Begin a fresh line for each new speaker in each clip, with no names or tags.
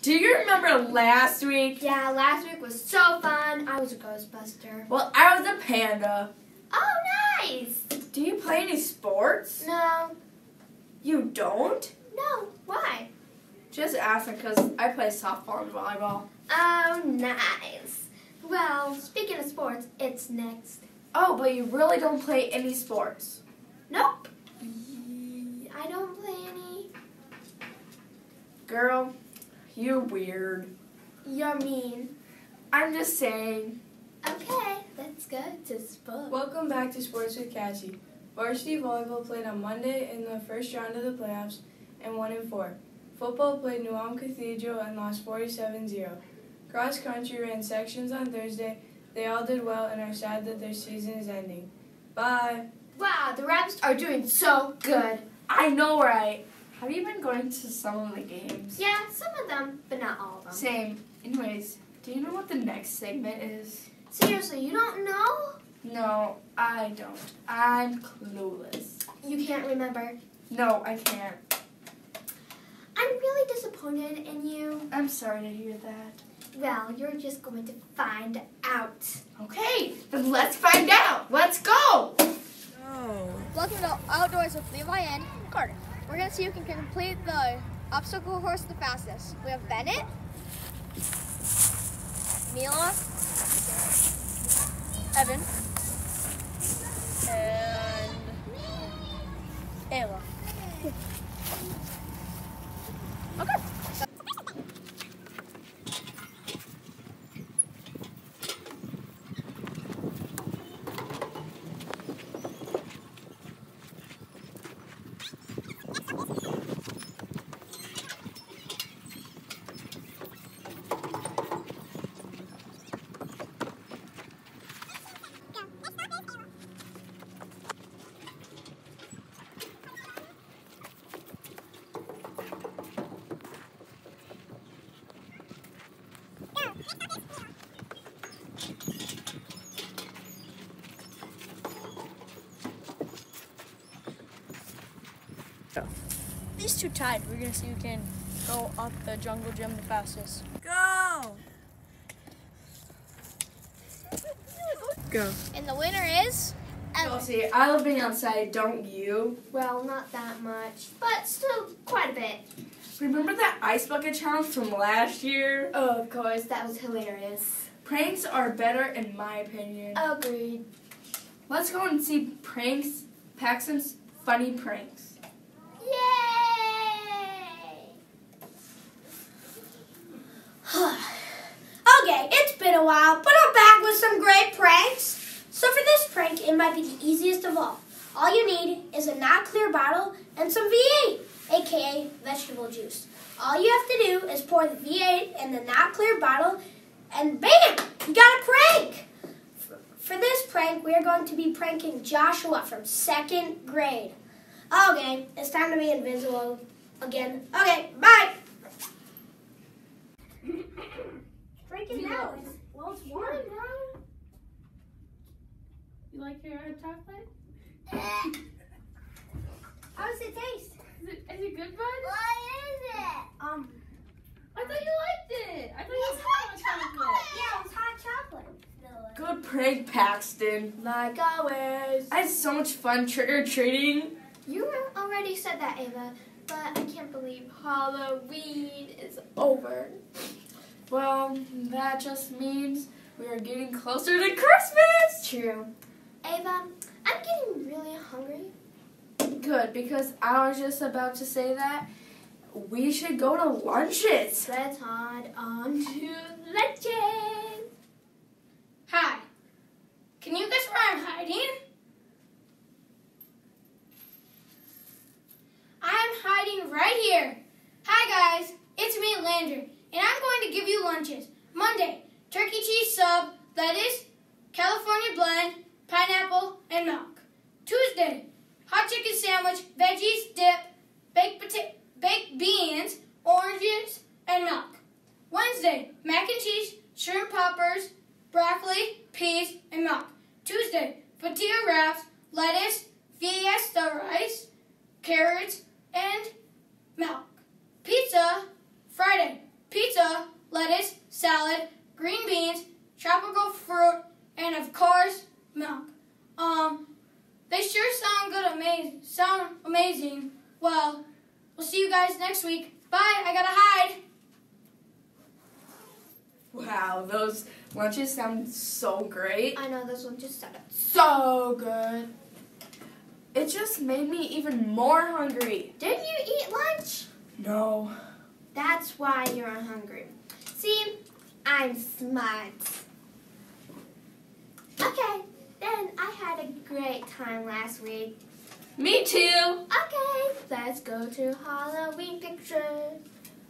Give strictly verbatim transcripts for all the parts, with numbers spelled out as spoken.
Do you remember last week?
Yeah, last week was so fun. I was a Ghostbuster.
Well, I was a panda.
Oh, nice.
Do you play any sports?
No.
You don't?
No. Why?
Just asking because I play softball and volleyball.
Oh, nice. Well, speaking of sports, it's next.
Oh, but you really don't play any sports?
Nope. I don't play any.
Girl, you're weird.
You're mean.
I'm just saying.
Okay, let's go to sports.
Welcome back to Sports with Cassie. Varsity volleyball played on Monday in the first round of the playoffs and won in four. Football played New Ulm Cathedral and lost forty-seven zero. Cross country ran sections on Thursday. They all did well and are sad that their season is ending. Bye.
Wow, the Raps are doing so good.
I know, right? Have you been going to some of the games?
Yeah, some of them, but not all of them.
Same. Anyways, do you know what the next segment is?
Seriously, you don't know?
No, I don't. I'm clueless.
You can't remember.
No, I can't.
I'm really disappointed in you.
I'm sorry to hear that.
Well, you're just going to find out.
Okay, then let's find out. Let's go.
Oh. Welcome to Outdoors with Levi and Carter. We're going to see who can complete the obstacle course the fastest. We have Bennett, Mila, Evan, and Ayla. Okay. These two tied. We're gonna see who can go up the jungle gym the fastest.
Go! Go.
And the winner is Evan.
Chelsea, I love being outside, don't you?
Well, not that much, but still quite a bit.
Remember that ice bucket challenge from last year?
Oh, of course, that was hilarious.
Pranks are better in my opinion.
Agreed.
Let's go and see pranks, Paxton's funny pranks.
Yay! Okay, it's been a while, but I'm back with some great pranks. So for this prank, it might be the easiest of all. All you need is a not clear bottle and some V eight, aka vegetable juice. All you have to do is pour the V eight in the not clear bottle and bam! You got a prank! For this prank, we are going to be pranking Joshua from second grade. Okay, it's time to be invisible again. Okay, bye! Drinking now. Well, it's warm now.
You like your chocolate?
How does it taste?
Is it, is it good, bud?
What is it? Um,
I thought you liked it. I thought you
it's
liked
hot
chocolate.
chocolate. Yeah, it's hot chocolate.
Good prank, Paxton.
Like always.
I had so much fun trick-or-treating.
You already said that, Ava, but I can't believe Halloween is over.
Well, that just means we are getting closer to Christmas.
True. Ava, I'm getting really hungry.
Good, because I was just about to say that we should go to lunches.
Let's head on to luncheon. Hi. Can you guess where I'm hiding? I'm hiding right here. Hi guys, it's me, Landry, and I'm going to give you lunches. Monday, turkey cheese sub, lettuce, California blend, pineapple, and milk. Tuesday, hot chicken sandwich, veggies, dip, baked pota- baked beans, oranges, and milk. Wednesday, mac and cheese, shrimp poppers, broccoli, peas, and milk. Tuesday, tortilla wraps, lettuce, fiesta rice, carrots, and milk. Pizza, Friday, pizza pizza, lettuce, salad, green beans, tropical fruit, and of course, milk. Um, they sure sound good, amazing. Sound amazing. Well, we'll see you guys next week. Bye. I gotta hide.
Wow, those lunches sound so great.
I know those lunches sound
So good. It just made me even more hungry.
Didn't you eat lunch?
No.
That's why you're hungry. See, I'm smart. Okay, then I had a great time last week.
Me too.
Okay, let's go to Halloween pictures.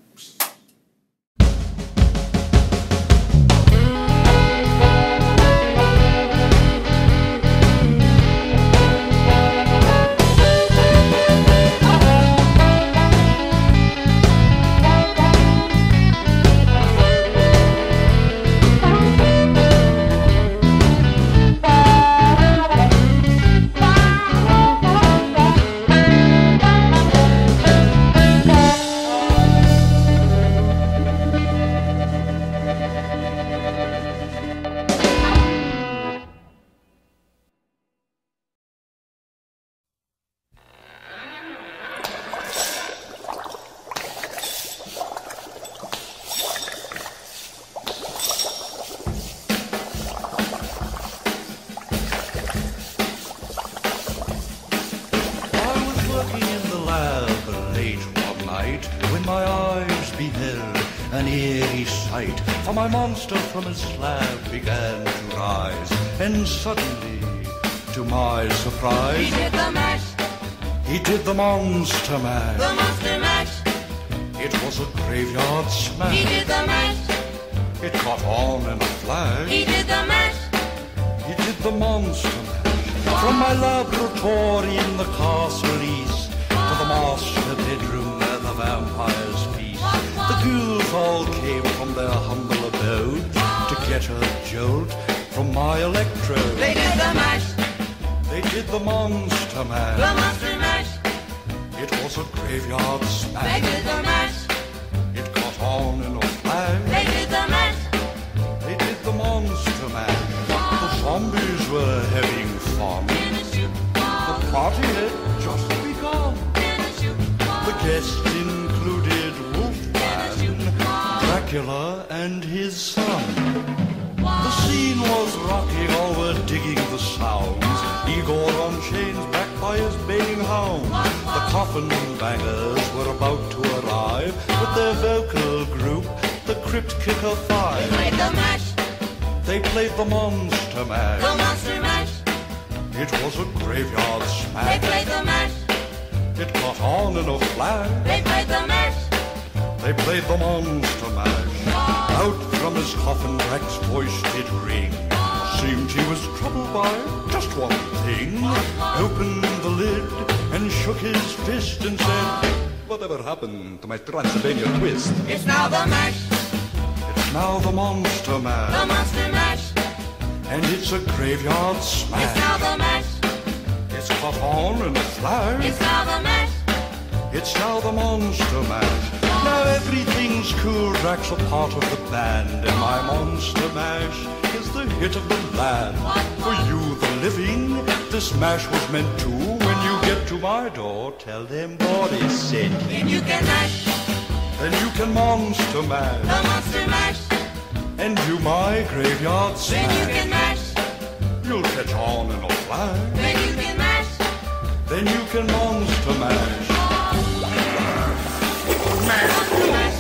When my eyes beheld an eerie sight, for my monster from his slab began to rise, and suddenly, to my surprise,
he did the mash.
He did the monster mash.
The monster mash.
It was a graveyard smash.
He did the mash.
It caught on in a flash.
He did the mash.
He did the monster mash. From my laboratory in the castle east to the master bedroom where the vampires feast, the ghouls all came from their humble abode to get a jolt from my electrode.
They did the mash.
They did the monster mash.
The monster mash.
It was a graveyard smash.
They did the mash.
It caught on in a flash.
They did the mash.
They did the monster mash. The zombies were having fun. The party had just begun. The guests included Wolfman, Dracula, and his son. The scene was rocking, all were digging the sounds. Igor on chains, backed by his baying hound. The coffin bangers were about to arrive with their vocal group, the Crypt Kicker Five.
They played the mash.
They played the monster mash.
The monster mash.
It was a graveyard
They
smash.
played the mash.
It caught on in a flash.
They played the mash.
They played the monster mash. Out from his coffin, Drac's voice did ring. Seemed he was troubled by just one thing. Opened the lid and shook his fist and said, "Whatever happened to my Transylvania twist?"
It's now the mash.
It's now the monster mash.
The monster mash.
And it's a graveyard
It's
smash.
now the mash.
It's caught on in a flash.
It's now the mash.
It's now the monster mash. Now everything's cool, Drac's a part of the band, and my monster mash is the hit of the land. For you, the living, this mash was meant to. When you get to my door, tell them what is said.
Then you can mash.
Then you can monster
The
mash,
monster mash.
and do my graveyard
Then you can
smash.
mash.
You'll catch on in a flash.
Then you can mash.
Then you can monster mash.
Monster mash.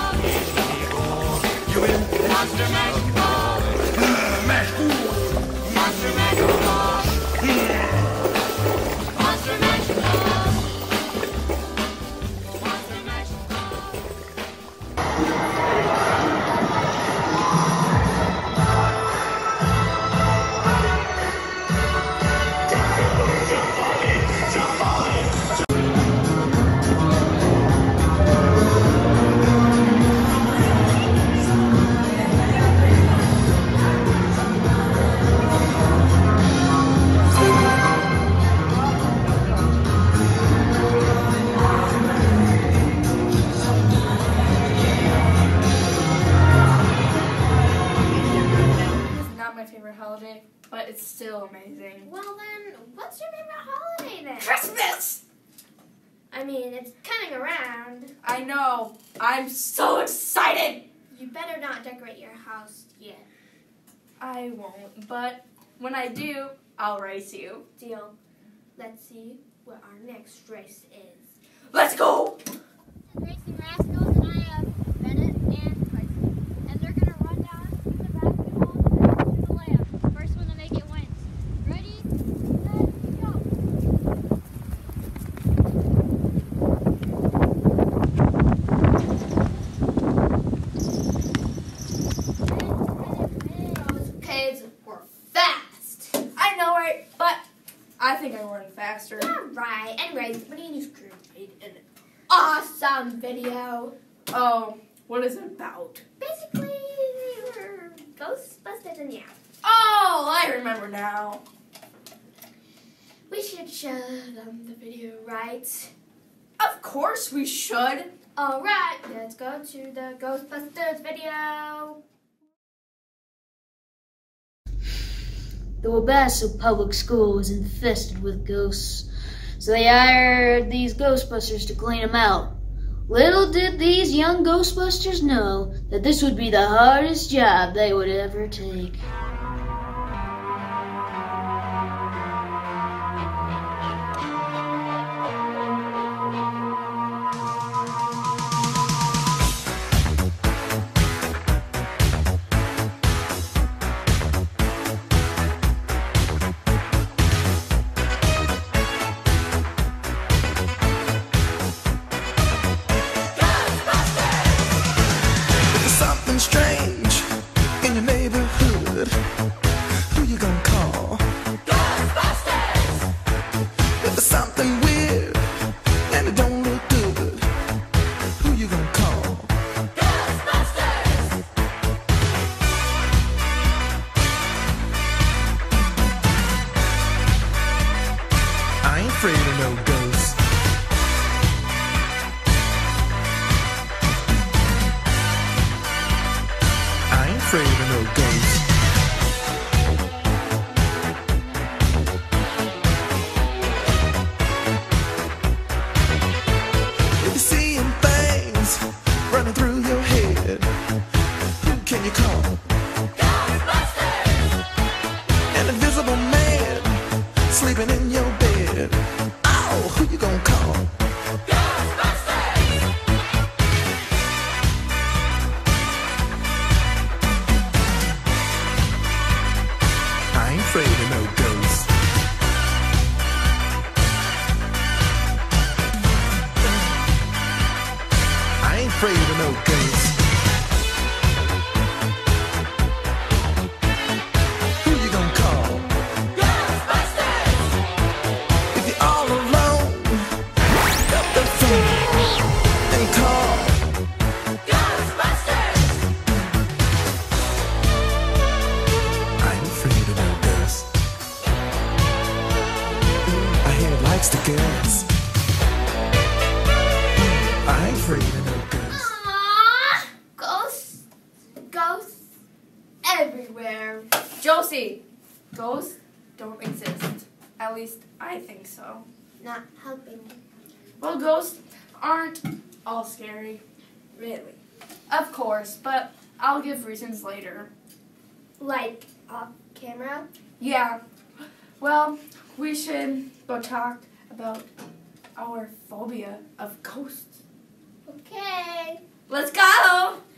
You in
Monster mash.
mash.
Monster mash. Monster mash. Monster mash.
it's still amazing.
Well then, what's your favorite holiday then?
Christmas!
I mean, it's coming around.
I know. I'm so excited!
You better not decorate your house yet.
I won't, but when I do, I'll race you.
Deal. Let's see what our next race is.
Let's go!
Racing Rascals, and I have Bennett and Tyson. And they're going to run down the basketball to the layup. First one to make it wins. Ready, set, go.
Those kids were fast.
I know, right? But I think I run faster.
Alright, anyways, what do you just create an awesome video?
Oh, what is it about?
Basically, we were Ghostbusters and yeah.
Oh, I remember now.
We should show them the video, right?
Of course we should.
Alright, let's go to the Ghostbusters video.
The Wabasso Public School was infested with ghosts, so they hired these Ghostbusters to clean them out. Little did these young Ghostbusters know that this would be the hardest job they would ever take.
Something strange in your neighborhood. Who you gonna call? Ghostbusters! If there's something weird and it don't look good, who you gonna call? Ghostbusters! I ain't afraid of no ghosts. I ain't afraid of no ghosts. If you're seeing things running through your head, who can you call? Ghostbusters! An invisible man sleeping in your bed. Oh, who you gonna call? Ghostbusters! I ain't afraid of no ghosts. I ain't afraid of no ghosts. Who you gonna call? Ghostbusters! If you're all alone, pick up the phone and call Ghostbusters! I ain't afraid of no ghosts. I hear it likes to guess. I ain't afraid of no ghosts.
Aww, ghosts, ghosts everywhere.
Josie, ghosts don't exist. At least I think so.
Not helping.
Well, ghosts aren't all scary. Really. Of course, but I'll give reasons later.
Like off camera.
Yeah. Well, we should go talk about our phobia of ghosts.
Okay.
Let's go!